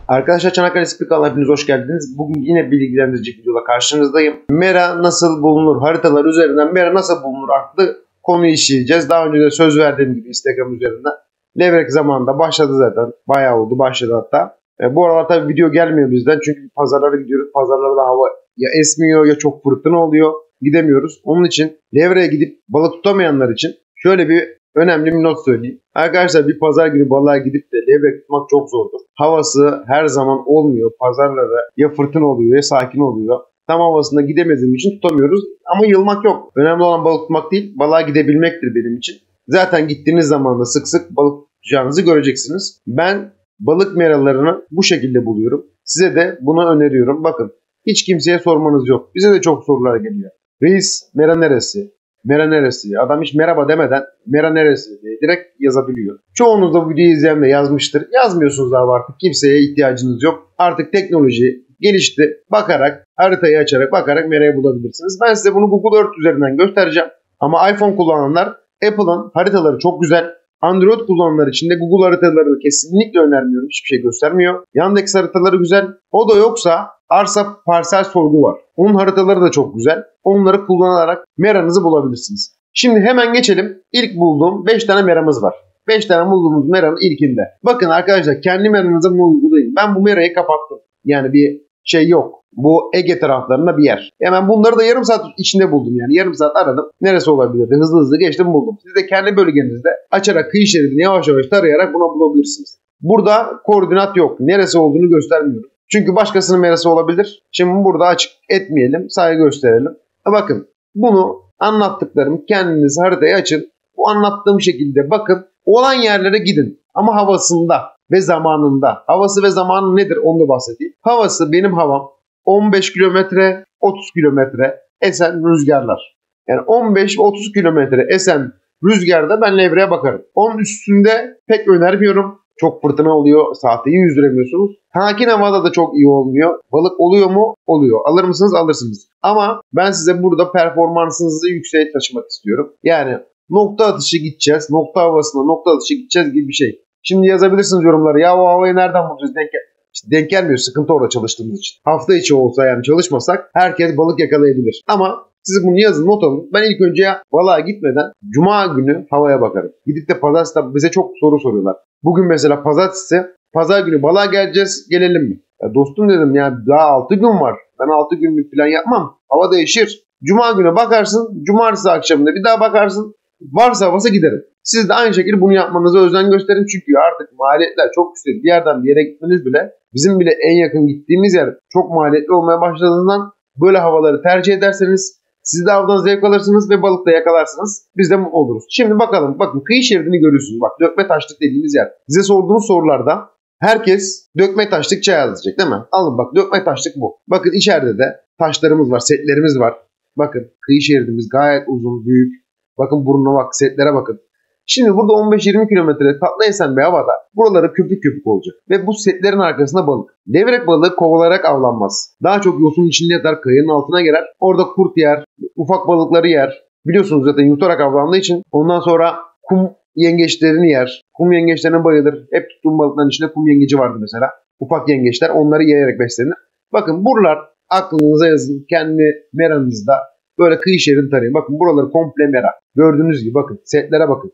Arkadaşlar Çanakkale Spor kanalına hepiniz hoş geldiniz. Bugün yine bilgilendirici videoda karşınızdayım. Mera nasıl bulunur? Haritalar üzerinden Mera nasıl bulunur adlı konuyu işleyeceğiz. Daha önce de söz verdiğim gibi Instagram üzerinden. Levrek zamanında başladı zaten. Bayağı oldu, başladı hatta. Bu aralar tabii video gelmiyor bizden. Çünkü pazarlara gidiyoruz. Pazarlarda hava ya esmiyor ya çok fırtına oluyor. Gidemiyoruz. Onun için Levre'ye gidip balık tutamayanlar için şöyle bir önemli bir not söyleyeyim. Arkadaşlar bir pazar günü balığa gidip de levrek tutmak çok zordur. Havası her zaman olmuyor. Pazarlara ya fırtına oluyor ya sakin oluyor. Tam havasında gidemediğim için tutamıyoruz. Ama yılmak yok. Önemli olan balık tutmak değil, balığa gidebilmektir benim için. Zaten gittiğiniz zaman da sık sık balık tutacağınızı göreceksiniz. Ben balık meralarını bu şekilde buluyorum. Size de bunu öneriyorum. Bakın hiç kimseye sormanız yok. Bize de çok sorular geliyor. Reis mera neresi? Mera neresi? Adam hiç merhaba demeden mera neresi diye direkt yazabiliyor. Çoğunuz da bu videoyu izleyen de yazmıştır. Yazmıyorsunuz abi artık. Kimseye ihtiyacınız yok. Artık teknoloji gelişti. Bakarak, haritayı açarak bakarak merayı bulabilirsiniz. Ben size bunu Google Earth üzerinden göstereceğim. Ama iPhone kullananlar Apple'ın haritaları çok güzel. Android kullananlar için de Google haritalarını kesinlikle önermiyorum. Hiçbir şey göstermiyor. Yandex haritaları güzel. O da yoksa arsa parsel sorgu var. Onun haritaları da çok güzel. Onları kullanarak meranızı bulabilirsiniz. Şimdi hemen geçelim. İlk bulduğum 5 tane meramız var. 5 tane bulduğumuz meranın ilkinde. Bakın arkadaşlar kendi meranıza bunu uygulayın. Ben bu merayı kapattım. Yani bir şey yok. Bu Ege taraflarında bir yer. Hemen bunları da yarım saat içinde buldum yani. Yarım saat aradım. Neresi olabilirdi? Hızlı hızlı geçtim buldum. Siz de kendi bölgenizde açarak kıyı şeridini yavaş yavaş tarayarak bunu bulabilirsiniz. Burada koordinat yok. Neresi olduğunu göstermiyorum. Çünkü başkasının merası olabilir. Şimdi burada açık etmeyelim. Saygı gösterelim. Bakın bunu anlattıklarım kendiniz haritayı açın. Bu anlattığım şekilde bakın. Olan yerlere gidin. Ama havasında ve zamanında. Havası ve zamanı nedir onu da bahsedeyim. Havası benim havam 15 kilometre 30 kilometre esen rüzgarlar. Yani 15-30 kilometre esen rüzgarda ben levreye bakarım. Onun üstünde pek önermiyorum. Çok fırtına oluyor. Sahteyi yüzdüremiyorsunuz. Sakin havada da çok iyi olmuyor. Balık oluyor mu? Oluyor. Alır mısınız? Alırsınız. Ama ben size burada performansınızı yükseğe taşımak istiyorum. Yani nokta atışı gideceğiz. Nokta havasına nokta atışı gideceğiz gibi bir şey. Şimdi yazabilirsiniz yorumlara. Ya o havayı nereden bulacağız? İşte denk gelmiyor. Sıkıntı orada çalıştığımız için. Hafta içi olsa yani çalışmasak herkes balık yakalayabilir. Ama siz bunu yazın, not alın. Ben ilk önce balığa gitmeden Cuma günü havaya bakarım. Gidip de pazartesi bize çok soru soruyorlar. Bugün mesela pazartesi, pazar günü balığa geleceğiz, gelelim mi? Ya dostum dedim ya daha 6 gün var. Ben 6 günlük plan yapmam. Hava değişir. Cuma günü bakarsın, cumartesi akşamında bir daha bakarsın. Varsa havası giderim. Siz de aynı şekilde bunu yapmanıza özen gösterin. Çünkü artık maliyetler çok yüksek. Bir yerden bir yere gitmeniz bile, bizim bile en yakın gittiğimiz yer çok maliyetli olmaya başladığından böyle havaları tercih ederseniz siz de avdan zevk alırsınız ve balık da yakalarsınız. Biz de mutlu oluruz. Şimdi bakalım. Bakın kıyı şeridini görüyorsunuz. Bak dökme taşlık dediğimiz yer. Size sorduğunuz sorularda herkes dökme taşlık çay yazacak değil mi? Alın bak dökme taşlık bu. Bakın içeride de taşlarımız var, setlerimiz var. Bakın kıyı şeridimiz gayet uzun, büyük. Bakın burnuna bak, setlere bakın. Şimdi burada 15-20 kilometre tatlı esen bir havada buraları köpük köpük olacak. Ve bu setlerin arkasında balık. Levrek balığı kovalarak avlanmaz. Daha çok yosun içinde yatar, kayanın altına girer. Orada kurt yer, ufak balıkları yer. Biliyorsunuz zaten yutarak avlandığı için. Ondan sonra kum yengeçlerini yer. Kum yengeçlerine bayılır. Hep tuttuğum balıkların içinde kum yengeci vardı mesela. Ufak yengeçler onları yiyerek beslenir. Bakın buralar aklınıza yazın. Kendi meranızda böyle kıyı şeridini tarayın. Bakın buraları komple mera. Gördüğünüz gibi bakın setlere bakın.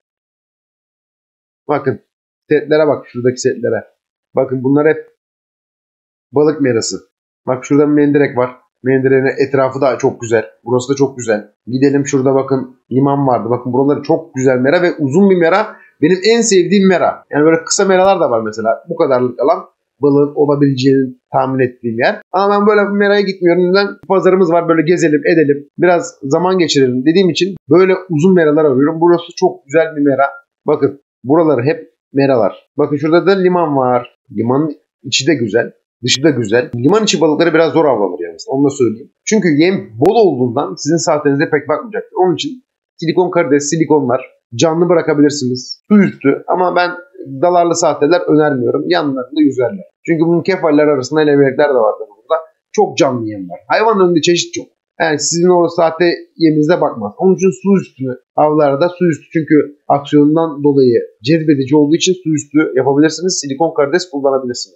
Bakın setlere bak şuradaki setlere. Bakın bunlar hep balık merası. Bak şurada bir mendirek var. Mendireğin etrafı da çok güzel. Burası da çok güzel. Gidelim şurada bakın liman vardı. Bakın buraları çok güzel mera ve uzun bir mera. Benim en sevdiğim mera. Yani böyle kısa meralar da var mesela. Bu kadarlık alan balığın olabileceğini tahmin ettiğim yer. Ama ben böyle bir meraya gitmiyorum. Neden? Pazarımız var böyle gezelim edelim. Biraz zaman geçirelim dediğim için böyle uzun meralar arıyorum. Burası çok güzel bir mera. Bakın buraları hep meralar. Bakın şurada da liman var. Limanın içi de güzel. Dışı da güzel. Liman içi balıkları biraz zor avlanır yani. Onu da söyleyeyim. Çünkü yem bol olduğundan sizin saatlerinize pek bakmayacaktır. Onun için silikon karides, silikonlar canlı bırakabilirsiniz. Su üstü ama ben dalarlı sahteler önermiyorum. Yanlarında yüzerler. Çünkü bunun kefaller arasında levrekler de vardır burada. Çok canlı yem var. Hayvan önünde çeşit çok. Yani sizin o sahte yeminize bakmaz. Onun için su üstü avlarda su üstü çünkü aksiyonundan dolayı cezbedici olduğu için su üstü yapabilirsiniz. Silikon karides kullanabilirsiniz.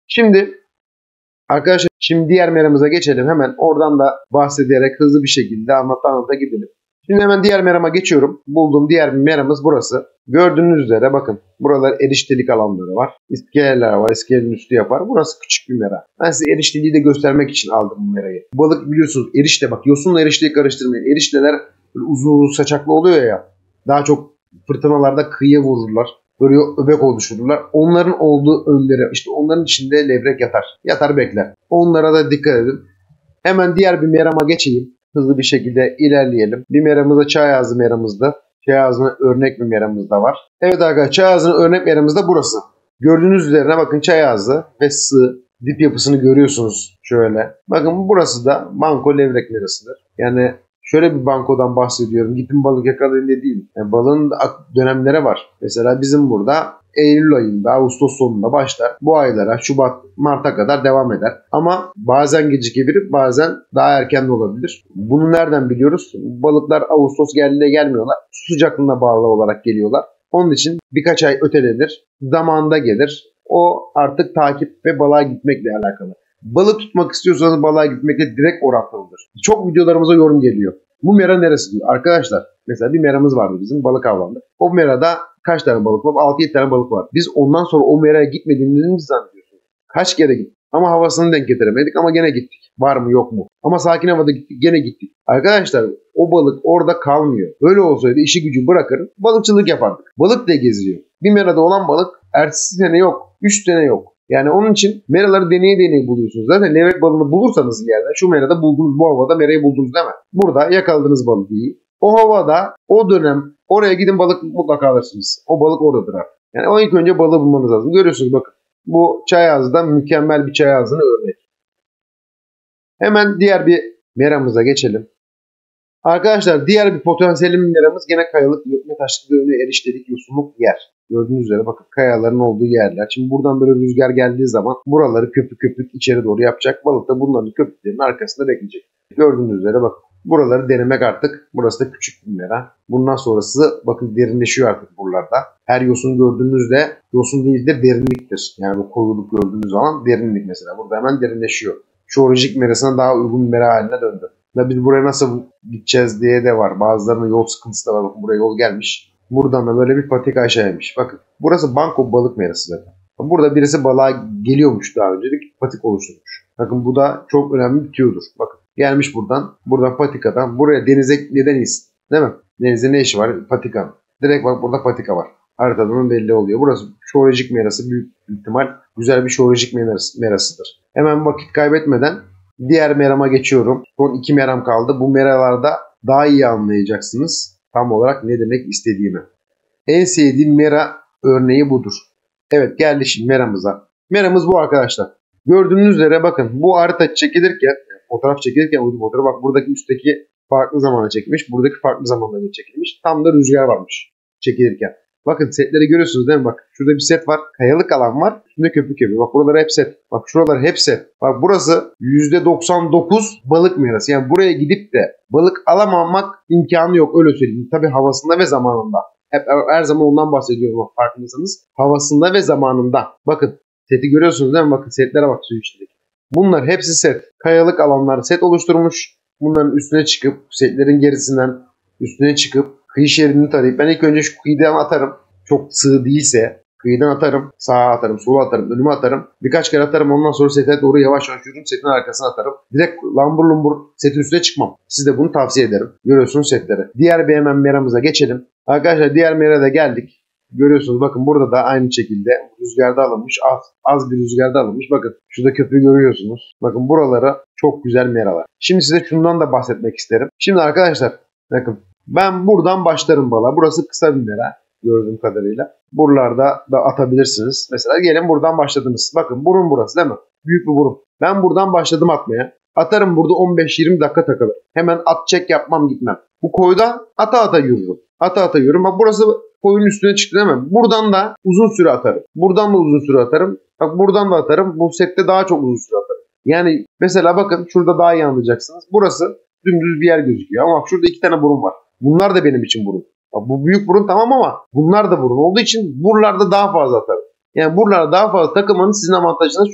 Şimdi arkadaşlar diğer meramıza geçelim. Hemen oradan da bahsederek hızlı bir şekilde anlata gidelim. Şimdi hemen diğer merama geçiyorum. Bulduğum diğer bir meramız burası. Gördüğünüz üzere bakın buralar eriştelik alanları var. İskeleler var. İskelenin üstü yapar. Burası küçük bir mera. Ben size erişteliği de göstermek için aldım bu merayı. Balık biliyorsunuz erişte, bak yosunla erişteyi karıştırmayın. Erişteler böyle uzun saçaklı oluyor ya. Daha çok fırtınalarda kıyıya vururlar. Böyle öbek oluştururlar. Onların olduğu önleri, işte onların içinde levrek yatar. Yatar bekler. Onlara da dikkat edin. Hemen diğer bir merama geçeyim. Hızlı bir şekilde ilerleyelim. Bir meramız da çay ağzı meramızda. Çay ağzına örnek bir meramız da var. Evet arkadaşlar, çay ağzının örnek meramız da burası. Gördüğünüz üzerine bakın çay ağzı ve sığ. Dip yapısını görüyorsunuz şöyle. Bakın burası da banko levrek merasıdır. Yani şöyle bir bankodan bahsediyorum. Gidin balık yakalayın diye değil. Yani balığın dönemleri var. Mesela bizim burada Eylül ayında, Ağustos sonunda başlar. Bu aylara, Şubat, Mart'a kadar devam eder. Ama bazen gecikebilir, bazen daha erken de olabilir. Bunu nereden biliyoruz? Balıklar Ağustos geldiğinde gelmiyorlar. Su sıcaklığına bağlı olarak geliyorlar. Onun için birkaç ay ötelenir. Zamanında gelir. O artık takip ve balığa gitmekle alakalı. Balık tutmak istiyorsanız balığa gitmekle direkt orantılıdır. Çok videolarımıza yorum geliyor. Bu mera neresi diyor. Arkadaşlar mesela bir meramız vardı bizim, balık avlandık. O merada kaç tane balık var? 6-7 tane balık var. Biz ondan sonra o meraya gitmediğimizi mi zannediyorsunuz? Kaç kere gittik. Ama havasını denk getiremedik ama gene gittik. Var mı yok mu? Ama sakin havada gittik, gene gittik. Arkadaşlar o balık orada kalmıyor. Öyle olsaydı işi gücü bırakır balıkçılık yapardık. Balık da geziyor. Bir merada olan balık ertesi sene yok. 3 sene yok. Yani onun için meraları deneye buluyorsunuz. Zaten levrek balığını bulursanız bir yerde, şu merada buldunuz, bu havada merayı buldunuz değil mi? Burada yakaladığınız balık değil. O havada, o dönem oraya gidin, balık mutlaka alırsınız. O balık oradadır artık. Yani o ilk önce balığı bulmanız lazım. Görüyorsunuz bakın. Bu çay ağzından mükemmel bir çay ağzını örnek. Hemen diğer bir meramıza geçelim. Arkadaşlar diğer bir potansiyel meramız gene kayalık, dökme taşlık, dönüyor, eriştelik, yosunluk yer. Gördüğünüz üzere bakın kayaların olduğu yerler. Şimdi buradan böyle rüzgar geldiği zaman buraları köpük köpük içeri doğru yapacak. Balık da bunların köpüklerinin arkasında bekleyecek. Gördüğünüz üzere bakın. Buraları denemek artık. Burası da küçük bir mera. Bundan sonrası bakın derinleşiyor artık buralarda. Her yosun gördüğünüzde yosun değildir, derinliktir. Yani bu koyuluk gördüğünüz zaman derinlik mesela. Burada hemen derinleşiyor. Jeolojik merasına daha uygun bir mera haline döndü. Ve biz buraya nasıl gideceğiz diye de var. Bazılarının yol sıkıntısı da var. Bakın buraya yol gelmiş. Buradan da böyle bir patika aşağıymış. Bakın burası banko balık merası zaten. Burada birisi balığa geliyormuş daha önce. Patik oluşturmuş. Bakın bu da çok önemli bir tüyodur. Bakın gelmiş buradan. Buradan patikadan. Buraya denize neden iyisi? Değil mi? Denizde ne işi var? Patikan. Direkt bak burada patika var. Haritadan belli oluyor. Burası jeolojik merası, büyük ihtimal güzel bir jeolojik merasıdır. Hemen vakit kaybetmeden diğer merama geçiyorum. Son 2 meram kaldı. Bu meralarda daha iyi anlayacaksınız tam olarak ne demek istediğimi. En sevdiğim mera örneği budur. Evet, geldi şimdi meramıza. Meramız bu arkadaşlar. Gördüğünüz üzere bakın bu harita çekilirken, fotoğraf çekilirken uydu fotoğrafı, bak buradaki üstteki farklı zamana çekilmiş. Buradaki farklı zamanda çekilmiş. Tam da rüzgar varmış çekilirken. Bakın setleri görüyorsunuz değil mi? Bak şurada bir set var. Kayalık alan var. Şimdi köpük yapıyor. Bak buralar hep set. Bak şuralar hep set. Bak burası %99 balık merası. Yani buraya gidip de balık alamamak imkanı yok. Öyle söyleyeyim. Tabii havasında ve zamanında. Her zaman ondan bahsediyorum farkındaysanız. Havasında ve zamanında. Bakın seti görüyorsunuz değil mi? Bakın setlere bak, suyu içindeki. Bunlar hepsi set. Kayalık alanlar set oluşturmuş. Bunların üstüne çıkıp setlerin gerisinden üstüne çıkıp kıyı şeridini tarayıp ben ilk önce şu kıyıdan atarım. Çok sığ değilse kıyıdan atarım. Sağa atarım, sola atarım, önüme atarım. Birkaç kere atarım. Ondan sonra sete doğru yavaş yavaş yürürüm. Setin arkasına atarım. Direkt lambur lumbur setin üstüne çıkmam. Size bunu tavsiye ederim. Görüyorsunuz setleri. Diğer bir hemen meramıza geçelim. Arkadaşlar diğer merada geldik. Görüyorsunuz bakın burada da aynı şekilde rüzgarda alınmış. Az bir rüzgarda alınmış. Bakın şurada köprüyü görüyorsunuz. Bakın buralara çok güzel meralar. Şimdi size şundan da bahsetmek isterim. Şimdi arkadaşlar bakın ben buradan başlarım balığa. Burası kısa bir mera gördüğüm kadarıyla. Buralarda da atabilirsiniz. Mesela gelin buradan başladınız. Bakın burun burası değil mi? Büyük bir burun. Ben buradan başladım atmaya. Atarım burada 15-20 dakika takılır. Hemen at çek yapmam, gitmem. Bu koyda ata yürürüm. Ata yürürüm. Bak burası koyun üstüne çıktı değil mi? Buradan da uzun süre atarım. Buradan da uzun süre atarım. Bak buradan da atarım. Bu sette daha çok uzun süre atarım. Yani mesela bakın şurada daha iyi anlayacaksınız. Burası dümdüz bir yer gözüküyor. Ama bak şurada 2 tane burun var. Bunlar da benim için burun. Bak bu büyük burun tamam ama bunlar da burun olduğu için buralarda daha fazla atarım. Yani buralarda daha fazla takılmanız sizin avantajınız, çünkü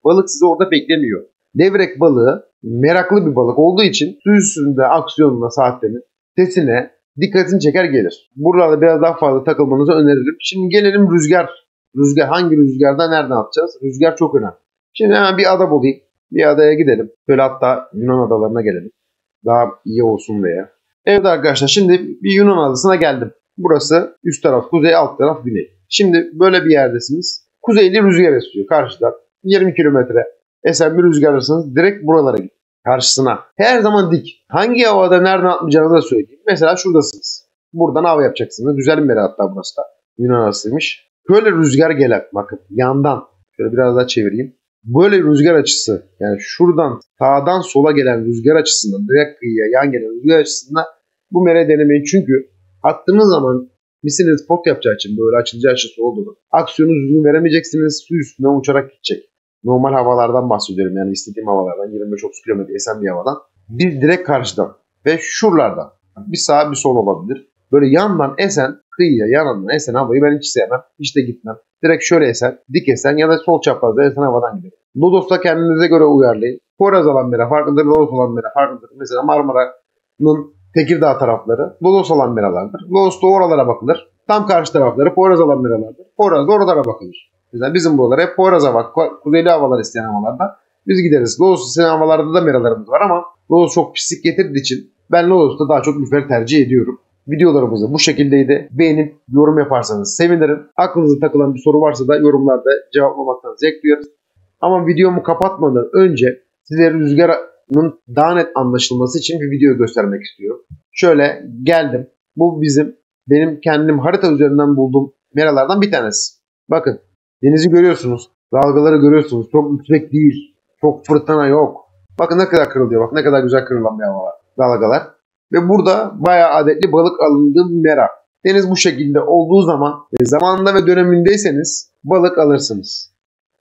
Balık sizi orada beklemiyor. Levrek balığı meraklı bir balık olduğu için su üstünde aksiyonuna, saatlerine, sesine dikkatini çeker gelir. Buralarda biraz daha fazla takılmanızı öneririm. Şimdi gelelim rüzgar. Rüzgar hangi rüzgarda nereden atacağız? Rüzgar çok önemli. Şimdi hemen bir ada bulayım. Bir adaya gidelim. Şöyle hatta Yunan adalarına gelelim. Daha iyi olsun diye. Evet arkadaşlar, şimdi bir Yunan adasına geldim. Burası üst taraf kuzey, alt taraf güney. Şimdi böyle bir yerdesiniz. Kuzeyli rüzgar esiyor karşıdan. 20 kilometre esen bir rüzgar alırsanız direkt buralara gidin. Karşısına. Her zaman dik. Hangi havada nereden atlayacağınızı da söyleyeyim. Mesela şuradasınız. Buradan av yapacaksınız. Güzel bir yer hatta burası da. Yunan adasıymış. Böyle rüzgar gelen, bakın yandan. Şöyle biraz daha çevireyim. Böyle rüzgar açısı, yani şuradan sağdan sola gelen rüzgar açısından, direkt kıyıya yan gelen rüzgar açısından bu mere denemeyin. Çünkü attığınız zaman misiniz spot yapacağı için, böyle açılacağı açısı olduğunu, aksiyonu düzgün veremeyeceksiniz, su üstünden uçarak gidecek. Normal havalardan bahsediyorum, yani istediğim havalardan, 25-30 km esen bir havadan. Bir direkt karşıdan ve şuralardan bir sağ bir sol olabilir. Böyle yandan esen, kıyıya yanından esen havayı ben hiç sevmem, hiç de gitmem. Direkt şöyle esen, dik esen ya da sol çaprazda esen havadan gidelim. Lodos'ta kendinize göre uyarlayın. Poyraz alan mera farklıdır, Lodos olan mera farklıdır. Mesela Marmara'nın Tekirdağ tarafları Lodos alan meralardır. Lodos'ta oralara bakılır. Tam karşı tarafları Poyraz alan meralardır. Poyraz'da oralara bakılır. Mesela bizim buralara hep Poyraz'a bak, kuzeyli havalar isteyen havalarda biz gideriz. Lodos isteyen havalarda da meralarımız var ama Lodos çok pislik getirdiği için ben Lodos'ta daha çok lüfer tercih ediyorum. Videolarımızı bu şekildeydi. Beğenip yorum yaparsanız sevinirim. Aklınıza takılan bir soru varsa da yorumlarda cevaplamaktan zevk duyarız. Ama videomu kapatmadan önce size rüzgarın daha net anlaşılması için bir video göstermek istiyorum. Şöyle geldim. Bu benim kendim harita üzerinden bulduğum meralardan bir tanesi. Bakın denizi görüyorsunuz. Dalgaları görüyorsunuz. Çok yüksek değil. Çok fırtına yok. Bakın ne kadar kırılıyor. Bak ne kadar güzel kırılan bir hava var. Dalgalar. Ve burada bayağı adetli balık alındığı bir mera. Deniz bu şekilde olduğu zaman zamanında ve dönemindeyseniz balık alırsınız.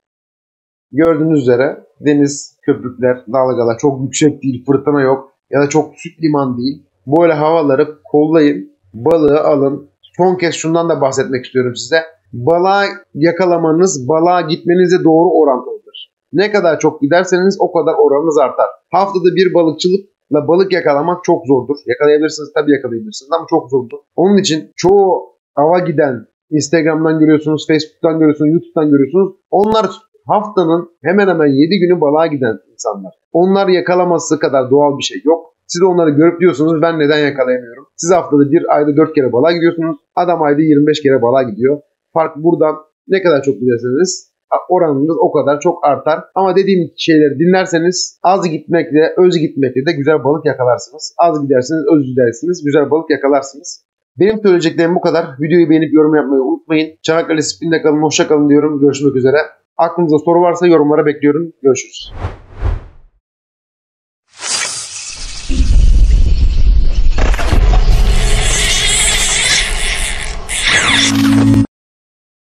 Gördüğünüz üzere deniz, köpükler, dalgalar çok yüksek değil, fırtına yok ya da çok süt liman değil. Böyle havaları kollayın, balığı alın. Son kez şundan da bahsetmek istiyorum size. Balığa yakalamanız, balığa gitmenize doğru orantılıdır. Ne kadar çok giderseniz o kadar oranınız artar. Haftada bir balıkçılıkla balık yakalamak çok zordur. Yakalayabilirsiniz, tabii yakalayabilirsiniz ama çok zordur. Onun için çoğu ava giden, Instagram'dan görüyorsunuz, Facebook'tan görüyorsunuz, YouTube'dan görüyorsunuz. Onlar haftanın hemen hemen 7 günü balığa giden insanlar. Onlar yakalaması kadar doğal bir şey yok. Siz onları görüp diyorsunuz ben neden yakalayamıyorum? Siz haftada bir ayda 4 kere balığa gidiyorsunuz. Adam ayda 25 kere balığa gidiyor. Fark buradan, ne kadar çok giderseniz oranınız o kadar çok artar. Ama dediğim şeyleri dinlerseniz az gitmekle, öz gitmekle de güzel balık yakalarsınız. Az gidersiniz, öz gidersiniz, güzel balık yakalarsınız. Benim söyleyeceklerim bu kadar. Videoyu beğenip yorum yapmayı unutmayın. Çanakkale Spin'de kalın, hoşça kalın diyorum. Görüşmek üzere. Aklınızda soru varsa yorumlara bekliyorum. Görüşürüz.